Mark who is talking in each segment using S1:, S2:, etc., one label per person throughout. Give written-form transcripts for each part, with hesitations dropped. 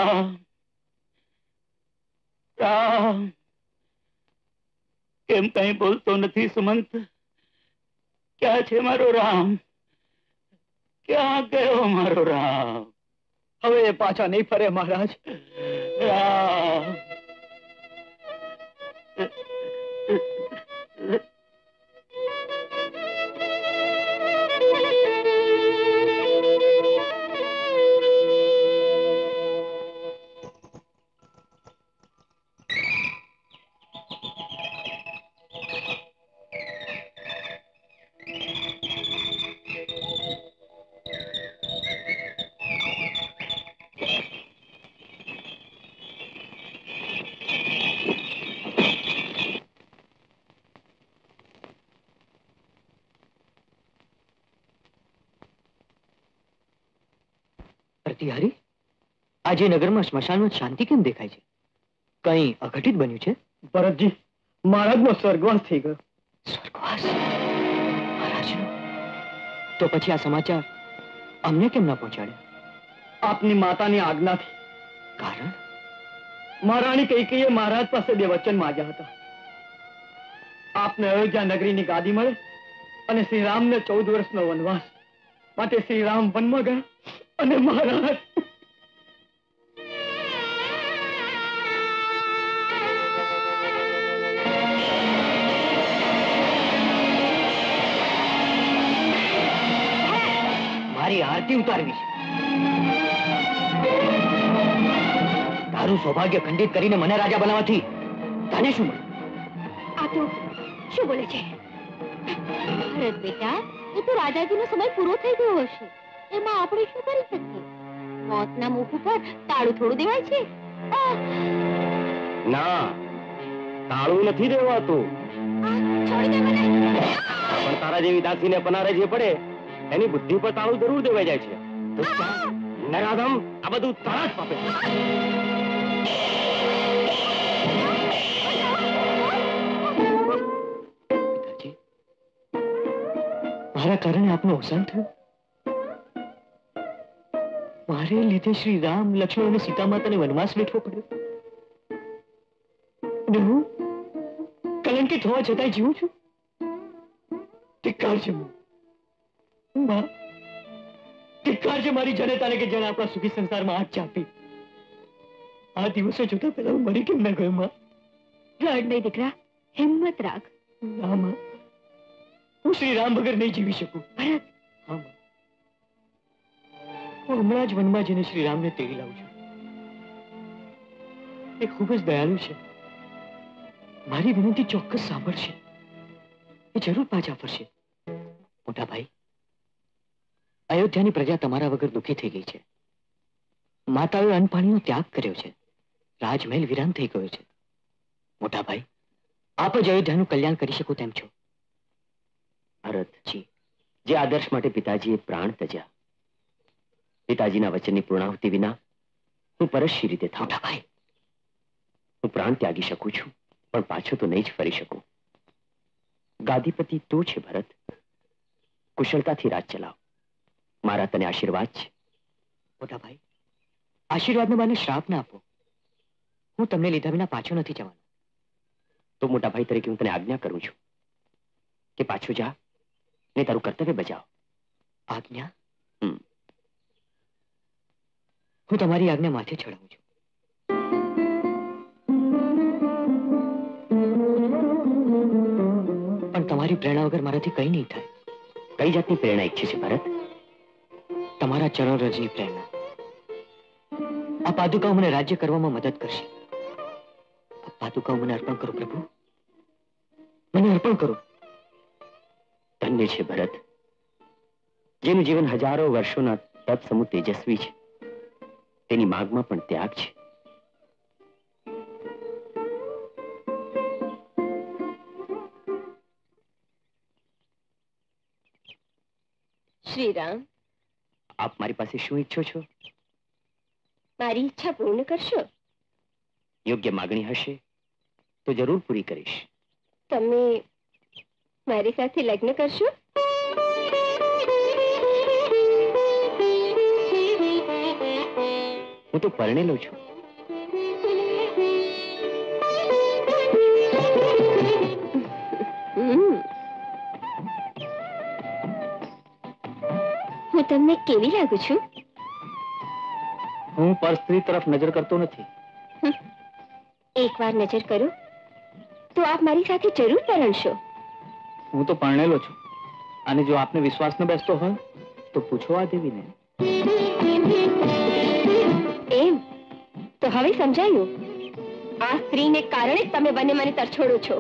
S1: રામ રામ કેમ કઈ બોલતો નથી સુમંત? ક્યાં છે મારો રામ? ક્યાં ગયો મારો રામ?
S2: હવે પાછા નહીં ફરે મહારાજ.
S1: રામ
S2: પ્રતિહારી, આજે નગરમાં સ્મશાનમાં શાંતિ કેમ દેખાય છે? કઈ અઘટિત બન્યું છે? ભરતજી, મહારાજનો સ્વર્ગવાસ થઈ ગયો. સ્વર્ગવાસ? મહારાજનો? તો પછી આ સમાચાર અમને કેમ ના પહોંચાડ્યા? આપની માતાની આજ્ઞાથી. કારણ? મહારાણી કૈકેયીએ મહારાજ પાસે 2 વચન માંગ્યા હતા. આપને અયોધ્યા નગરીની ગાદી મળે અને શ્રી રામને 14 વર્ષનો વનવાસ. માટે શ્રી રામ વનમાં ગયા અને મહારાજ મારી આરતી ઉતારવી છે. તારું સૌભાગ્ય ખંડિત કરીને મને રાજા બનાવવાથી તને શું મળે?
S3: આ તો શું બોલે છે? ભરત બેટા, એ તો રાજાજીનો સમય પૂરો થઈ ગયો હશે. એમાં આપણે શું કરી શકીએ? મોતના મુખ ઉપર તાળું થોડું દેવાય છે?
S2: ના, તાળું નથી દેવાતું.
S3: છોડી દે મને.
S2: પણ તારા જેવી દાસીને પનારે જે પડે એની બુદ્ધિ પર તાળું જરૂર દેવાઈ જાય છે. નરાધમ, આ બધું તારા જ પાપે. પિતાજી, મારા કારણે આપનું અવસાન થયું. મારે લીધે શ્રી રામ, લક્ષ્મણ અને સીતા માતાને વનવાસ વેઠવો પડ્યો. અને હું કલંકિત હોવા છતાંય જીવું છું. ધિક્કાર છે ધિક્કાર છે મારી જનતાને કે જેણે આપણા સુખી સંસારમાં હાથ ચાપી. આ દિવસો જોતા પહેલા હું મરી કેમ ના ગયો? માં,
S3: રડ નહીં દીકરા, હિંમત રાખ.
S2: ના માં, હું શ્રી રામ વગર નહીં જીવી શકું.
S3: ભરત,
S2: હા માં, હું હમણાં જ વનમાં જઈને શ્રી રામને તેડી લાવું છું. એ ખૂબ જ દયાળુ છે. મારી વિનંતી ચોક્કસ સાંભળશે. એ જરૂર પાછા ફરશે. મોટા ભાઈ, અયોધ્યાની પ્રજા તમારા વગર દુઃખી થઈ ગઈ છે. માતાઓએ અન્નપાણીનો ત્યાગ કર્યો છે. રાજમહેલ વિરાન થઈ ગયો છે. મોટા ભાઈ, આપ જ અયોધ્યાનું કલ્યાણ કરી શકો તેમ છો. ભરતજી, જે આદર્શ માટે પિતાજીએ પ્રાણ ત્યજ્યા, પિતાજીના વચનની પૂર્ણાહુતિ વિના હું પરશી રીતે થાઉં. મોટા ભાઈ, હું પ્રાણ ત્યાગી શકું છું, પણ પાછો તો નહીં જ ફરી શકું. ગાદીપતિ તું છે ભરત. કુશળતાથી રાજ ચલાવ. મારા તને આશીર્વાદ છે. મોટા ભાઈ, આશીર્વાદને બહાને શ્રાપ ના આપો. હું તમને લીધા વિના પાછો નથી જવાનો. તો મોટા ભાઈ તરીકે હું તને આજ્ઞા કરું છું કે પાછું જા ને તારું કર્તવ્ય બજાવ. આજ્ઞા? હું તમારી આજ્ઞા માથે ચડાવું છું. પણ તમારી પ્રેરણા વગર મારાથી કઈ નહીં થાય. કઈ જાતની પ્રેરણા ઈચ્છે છે ભરત? તમારા ચરણ રજની પ્રેરણા. આ પાદુકાઓ મને રાજ્ય કરવામાં મદદ કરશે. આ પાદુકાઓ મને અર્પણ કરો પ્રભુ, મને અર્પણ કરો. ધન્ય છે ભરત, જેનું જીવન હજારો વર્ષોના તપ સમૂહ તેજસ્વી છે. તેની માગમાં પણ ત્યાગ છે.
S3: શ્રી રામ,
S2: આપ મારી પાસે શું ઈચ્છો છો?
S3: મારી ઈચ્છા પૂર્ણ કરશો?
S2: યોગ્ય માગણી હશે તો જરૂર પૂરી કરીશ.
S3: તમે મારી સાથે લગ્ન કરશો?
S2: હું તો પરણેલો છું.
S3: હું તમને કેવી લાગુ છું?
S2: હું પર સ્ત્રી તરફ નજર કરતો નથી.
S3: એકવાર નજર કરો તો આપ મારી સાથે જરૂર પરણશો.
S2: હું તો પરણેલો છું, અને જો આપને વિશ્વાસ ન બેસતો હોય તો પૂછો આ દેવીને.
S3: એમ તો હવે સમજાયું. આ સ્ત્રીને કારણે જ તમે બંને મને તરછોડો છો.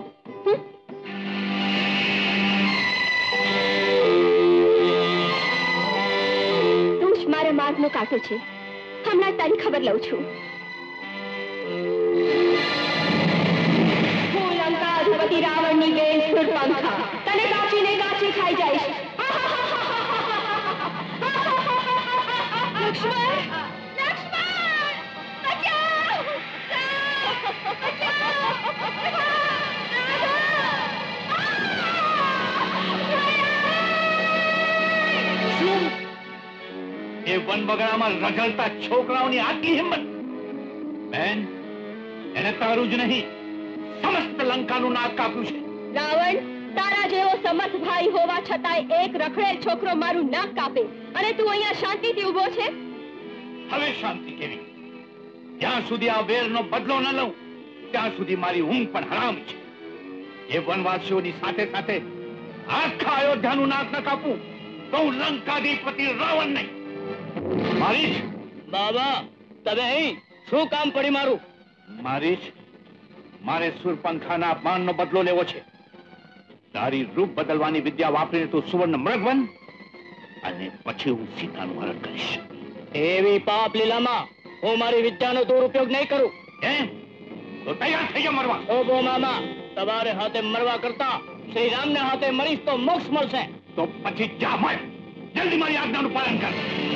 S3: તું જ મારા માર્ગનો કાંટો છે. હમણાં તારી ખબર લઉં છું. હું લંકાધિપતિ રાવણની બેન શૂર્પણખા તને કાચીને કાચી ખાઈ જઈશ. લક્ષ્મણ, લક્ષ્મણ, બચાવ!
S1: એ વનબગડામાં રઝળતા છોકરાઓની આટલી હિંમત! બેન, એને તારું જ નહીં, સમસ્ત લંકાનું નાક કાપ્યું છે.
S3: રાવણ, તારા જેવો સમર્થ ભાઈ હોવા છતાંય એક રખડેલ છોકરો મારું નાક કાપે અને તું અહીંયા શાંતિથી ઊભો છે?
S1: હવે શાંતિ કેવી? જ્યાં સુધી આ વેરનો બદલો ન લઉં ત્યાં સુધી મારી ઊંઘ પણ હરામ છે. એ વનવાસીઓની સાથે સાથે આખા અયોધ્યાનું નાક ન કાપું તો હું લંકાધિપતિ રાવણ નહીં. મારી જ
S2: બાબા, તમે અહીં શું કામ પડી મારું?
S1: મારી જ મારે શૂર્પણખાના અપમાનનો બદલો લેવો છે. તારી રૂપ બદલવાની વિદ્યા વાપરીને તું સુવર્ણ મૃગ બન, અને પછી હું સીતાનું હરણ કરીશ.
S2: એવી પાપ લીલામાં હું મારી વિદ્યાનો દુરુપયોગ નહીં કરું.
S1: કેમ? તો તૈયાર થઈ જા મરવા.
S2: ઓ ગો મામા, તમારે હાથે મરવા કરતા શ્રી રામને હાથે મરીશ તો મોક્ષ મળશે.
S1: તો પછી જા મર. જલ્દી મારી આજ્ઞાનું પાલન કર.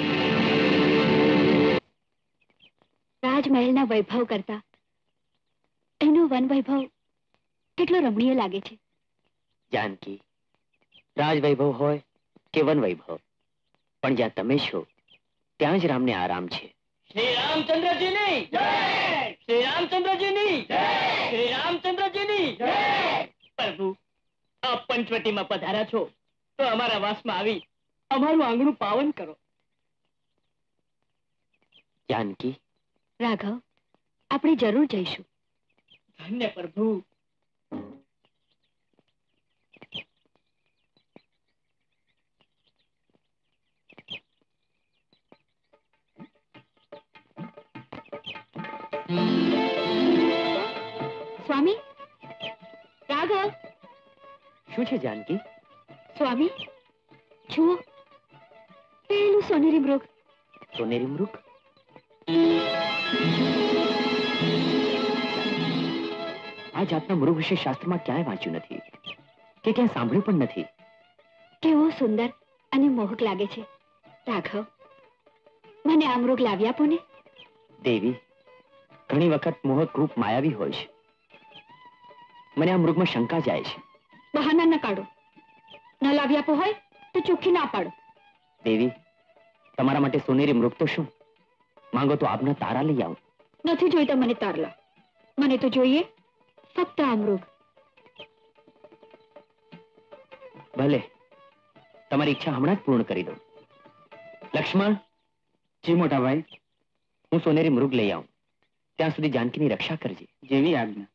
S3: રાજમહેલના વૈભવ કરતા એનો વન વૈભવ કેટલો રમણીય લાગે છે.
S2: જાનકી, રાજ વૈભવ હોય કે વન વૈભવ, પણ જ્યાં તમે છો ત્યાં જ રામને આરામ છે. શ્રી રામચંદ્રજીની જય! શ્રી રામચંદ્રજીની જય! શ્રી રામચંદ્રજીની જય! પ્રભુ, આપ પંચવટીમાં પધાર્યા છો તો અમારા વાસમાં આવી અમારું આંગણું પાવન કરો. જાનકી,
S3: રાઘવ, આપણે જરૂર જઈશું.
S2: ધન્ય પ્રભુ.
S3: સ્વામી, રાઘવ.
S2: શું છે જાનકી?
S3: સ્વામી, જુઓ પેલું સોનેરી મૃગ.
S2: સોનેરી મૃગ? આ જાતના મૃગ વિશે શાસ્ત્રમાં ક્યાંય વાંચ્યું નથી કે ક્યાંય સાંભળ્યું પણ નથી.
S3: કેવો સુંદર અને મોહક લાગે છે. રાઘવ, મને આ મૃગ લાવી આપો ને.
S2: દેવી, ઘણી વખત મોહક રૂપ માયાવી હોય છે. મને આ મૃગમાં શંકા જાય છે.
S3: બહાના ન કાઢો. ન લાવી આપો હોય તો ચોખ્ખી ના પાડો.
S2: દેવી, તમારા માટે સોનેરી મૃગ તો શું, માંગો તો આપના તારા લઈ આવું.
S3: નથી જોઈતા મને તારલા. મને તો જોઈએ ફક્ત આ મૃગ.
S2: ભલે, તમારી ઈચ્છા હમણાં જ પૂર્ણ કરી દઉં. લક્ષ્મણ. જી મોટા ભાઈ. હું સોનેરી મૃગ લઈ આવું, ત્યાં સુધી જાનકીની રક્ષા કરજે. જેવી આજ્ઞા.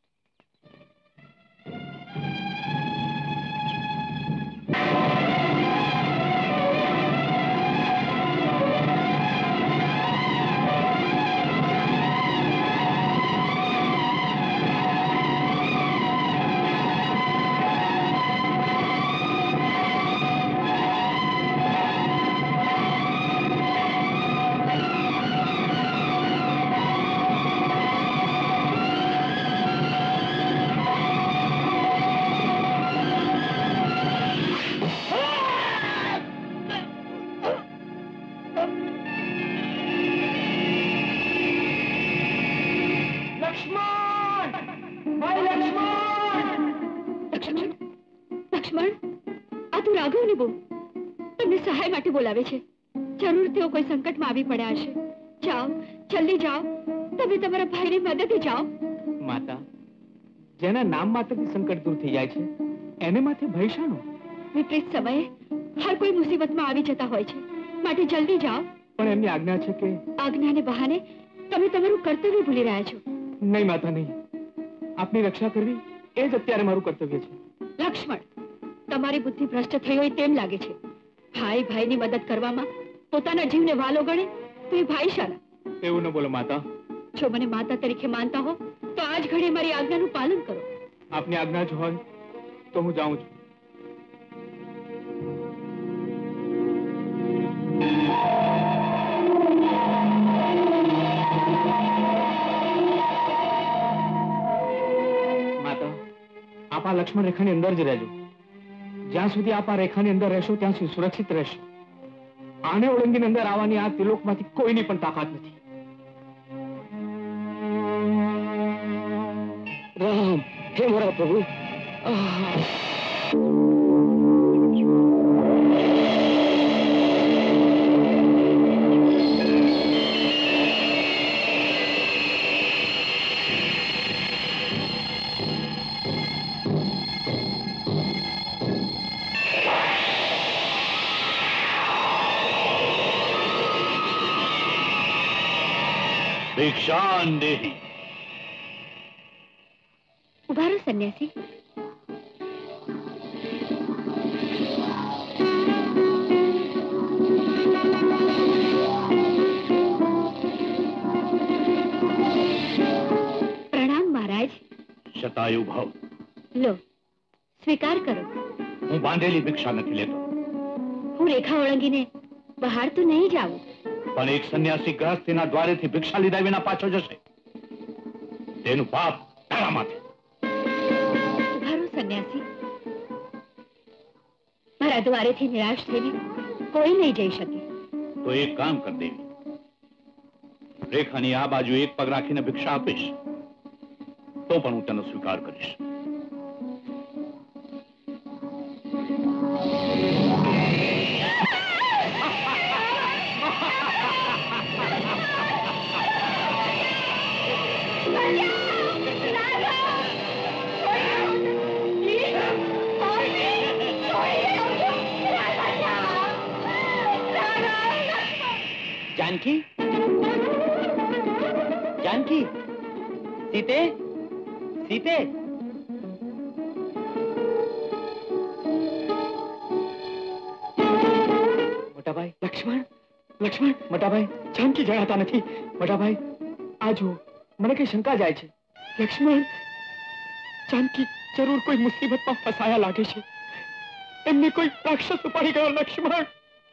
S2: બોલાવે છે. જરૂર તેઓ કોઈ સંકટમાં આવી પડ્યા હશે. જાઓ,
S3: જલ્દી જાઓ, તમે તમારા ભાઈની મદદે જાઓ.
S4: માતા, જેના નામ માત્રથી સંકટ દૂર થઈ જાય છે એને માથે ભય શાનો?
S3: વિપરીત સમયે હર કોઈ મુસીબતમાં આવી જતા હોય છે, માટે જલ્દી જાઓ.
S4: પણ એમની આજ્ઞા છે કે...
S3: આજ્ઞાને બહાને તમે તમારું કર્તવ્ય ભૂલી રહ્યા છો.
S4: નહીં માતા, નહીં. આપની રક્ષા કરવી એ જ અત્યારે મારું કર્તવ્ય છે.
S3: લક્ષ્મણ, તમારી બુદ્ધિ ભ્રષ્ટ થઈ હોય તેમ લાગે છે. ભાઈ ભાઈની મદદ કરવામાં પોતાના જીવને વાલો ગણે તો એ ભાઈ શાળા.
S4: એવું ન બોલો માતા.
S3: જો મને માતા તરીકે માનતા હો તો આજ ઘડી મારી આજ્ઞાનું પાલન કરો.
S4: આપની આજ્ઞા જ હોય તો હું જાઉં છું. માતા, આપ આ લક્ષ્મણ રેખાની અંદર જ રહેજો. જ્યાં સુધી આપ આ રેખાની અંદર રહેશો ત્યાં સુધી સુરક્ષિત રહેશો. આને ઓળંગીને અંદર આવવાની આ ત્રિલોકમાંથી કોઈની પણ તાકાત નથી.
S2: રામ, હે મારા પ્રભુ.
S1: ભિક્ષાન દેહી.
S3: ઉભા રહો સન્યાસી. પ્રણામ મહારાજ.
S1: શતાયુ ભાવ.
S3: લો, સ્વીકાર કરો.
S1: હું બાંધેલી ભિક્ષા નથી લેતો.
S3: હું રેખા ઓળંગીને બહાર તો નહીં જાઉં.
S1: પણ એક સંન્યાસી ગ્રહસ્થીના દ્વારેથી ભિક્ષા લીધા વિના પાછો જશે, તેનું પાપ તારા માથે.
S3: સન્યાસી, મારા દ્વારેથી નિરાશ થઈને કોઈ નહીં જઈ શકે.
S1: તો એક કામ કર દેવી, રેખાની આ બાજુ એક પગ રાખીને ભિક્ષા આપીશ તો પણ હું તેનો સ્વીકાર કરીશ.
S2: जानकी, जानकी, सीते, सीते. મોટાભાઈ, લક્ષ્મણ, લક્ષ્મણ. મોટાભાઈ, જાનકી જણાતા નથી. મોટાભાઈ, આ જુઓ, મને કઈ શંકા જાય છે. લક્ષ્મણ, જાનકી જરૂર કોઈ મુસીબતમાં ફસાયા લાગે છે. એમને કોઈ રાક્ષસ ઉપાડી ગયો. લક્ષ્મણ.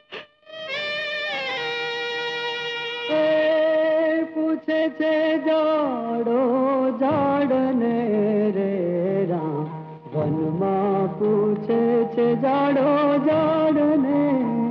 S2: પૂછે છે જાડો જાડને રે રામ, વનમાં પૂછે છે જાડો જાડને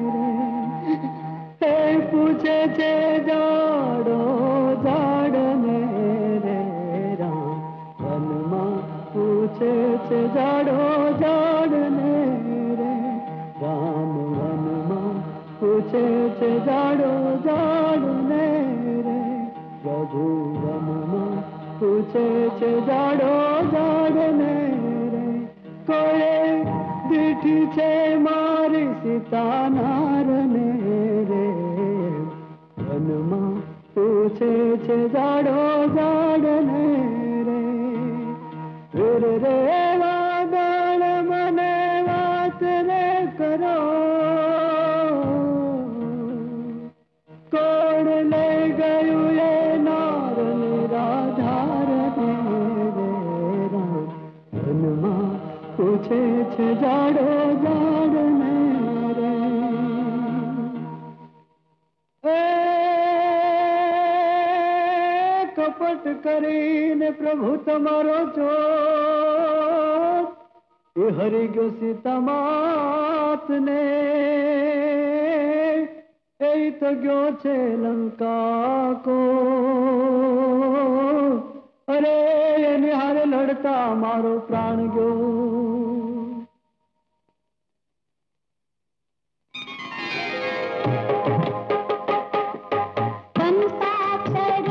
S2: રે. પૂછે છે જાડો જાડને રે રામ, વનમાં પૂછે છે જાડો જાડને રે રામ, વનમાં પૂછે છે જાડો જાડને રે. રઘુવનમાં પૂછે છે જાડો જાડને રે. કોઈ દીઠી છે મારી સીતાનારને રે. વનમાં પૂછે છે જાડો જાડને રે. રે રે વાદળ મને વાત રે કરો, કોણ લઈ ગયું એ નાર નિરાધાર રે રામ. વનમાં પૂછે છે જાડો જાડને રે. કપટ કરીને પ્રભુ તમારો ચોર એ હરી ગયો સીતા માતને. એ તો ગયો છે લંકા કો. અરે એને હારે લડતા મારો પ્રાણ ગયો.
S3: બંસા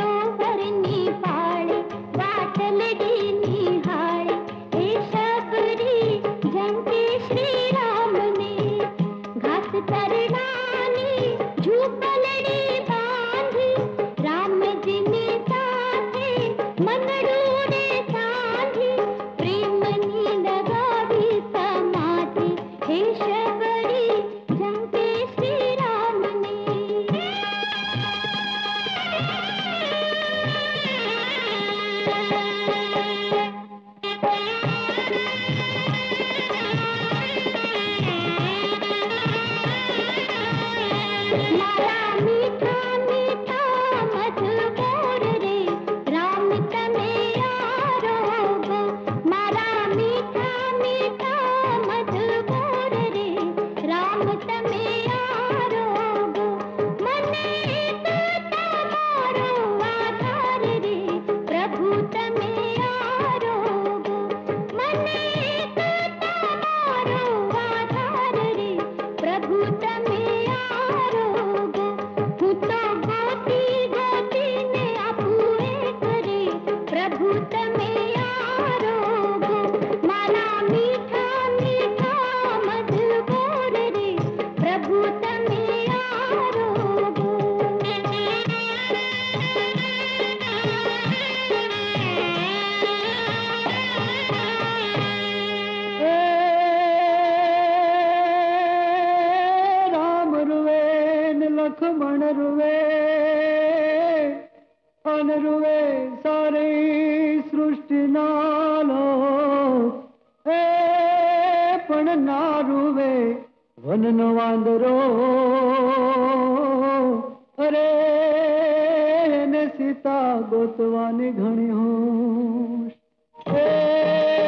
S5: ભગવાન રૂવે સારી સૃષ્ટિ નાલો એ પણ ના રૂવે વનનો વાંદરો અરે ને સીતા ગોતવાની ઘણી હોશ